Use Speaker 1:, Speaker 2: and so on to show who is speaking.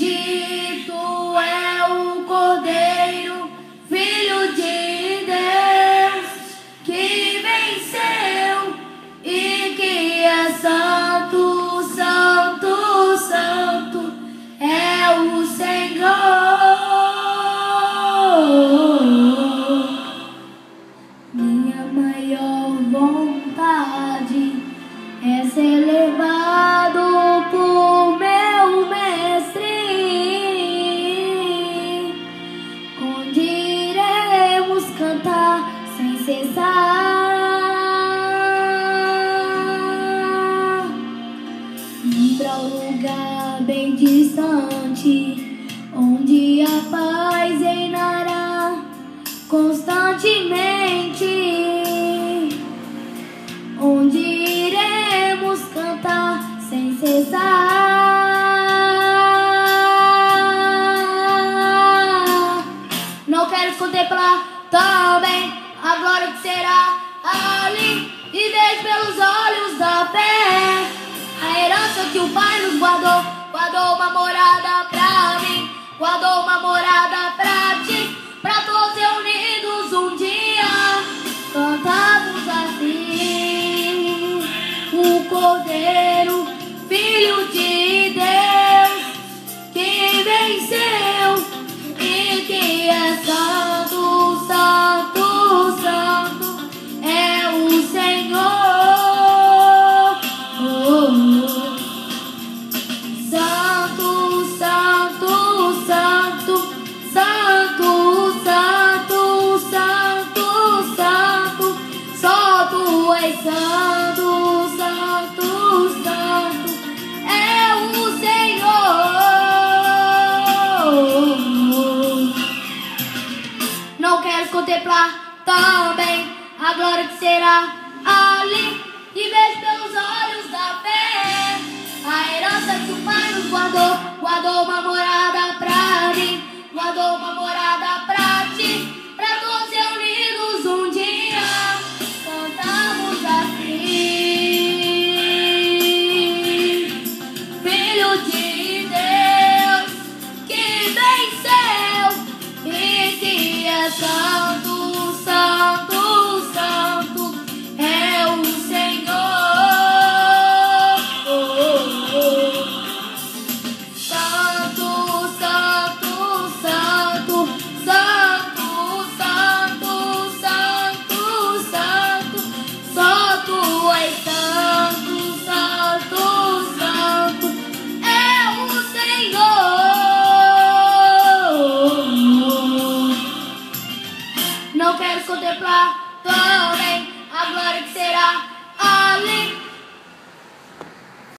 Speaker 1: Bendito é o Cordeiro, Filho de Deus, que venceu e que é santo, santo, santo, é o Senhor. Minha maior vontade é ser levado por meu mestre, onde iremos cantar sem cessar, ir para um lugar bem distante, onde a paz reinará constantemente, onde iremos cantar sem cessar. Não quero contemplar também a glória que será ali, e vejo pelos olhos da fé a herança que o Pai nos guardou. Guardou uma morada pra mim, guardou uma morada pra ti, pra todos reunidos um dia cantamos assim: o Cordeiro, Filho de Deus, que venceu e que é santo, santo, santo, é o Senhor. Santo, santo, santo, santo, santo, santo, santo, só tu és santo, santo, santo, é o Senhor. Não queres contemplar também a glória que será ali, e vejo pelos olhos da fé a herança que o Pai nos guardou. Guardou uma morada pra mim, guardou uma morada pra ti, pra todos reunidos um dia cantamos assim: Filho de Deus, que venceu e que é santo, santo, santo, é o Senhor. Santo, santo, santo, santo, santo, santo, santo, só tu és santo, santo, santo, é o Senhor. Não quero contemplar também